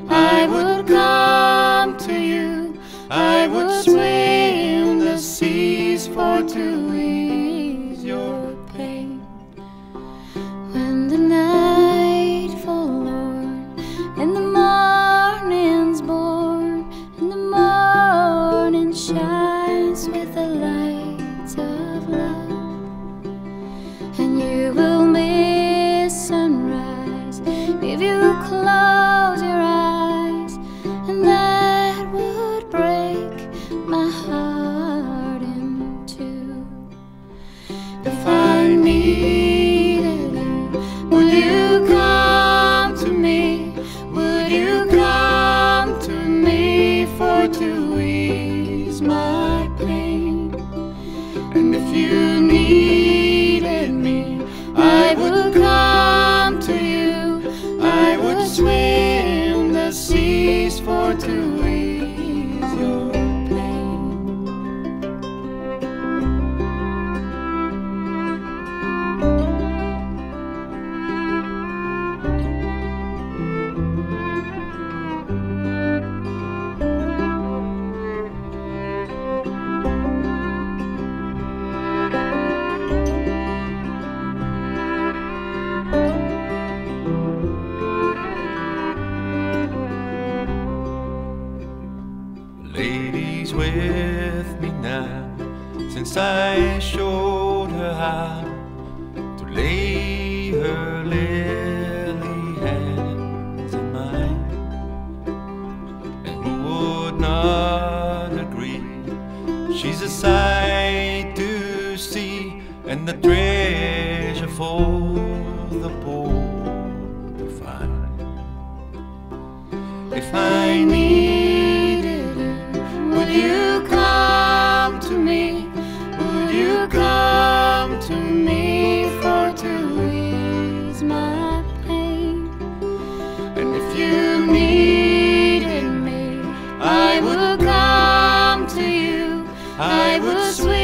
I would come to you. I would swim the seas for to ease your pain. When the night falls, Lord, and the morning's born, and the morning shines with the light of love, and you will miss sunrise if you close your eyes, and that would break my heart in two. If I needed you, would you come to me? Would you come to me for to ease my pain? And if you needed me, I would come to you. I would swim the seas for to ease your pain. Lady's with me now, since I showed her how to lay her lily hands in mine. And who would not agree? She's a sight to see, and the treasure for the poor to find. If I needed you, would you come to me? Would you come to me for to ease my pain? And if you needed me, I would come to you. I would swim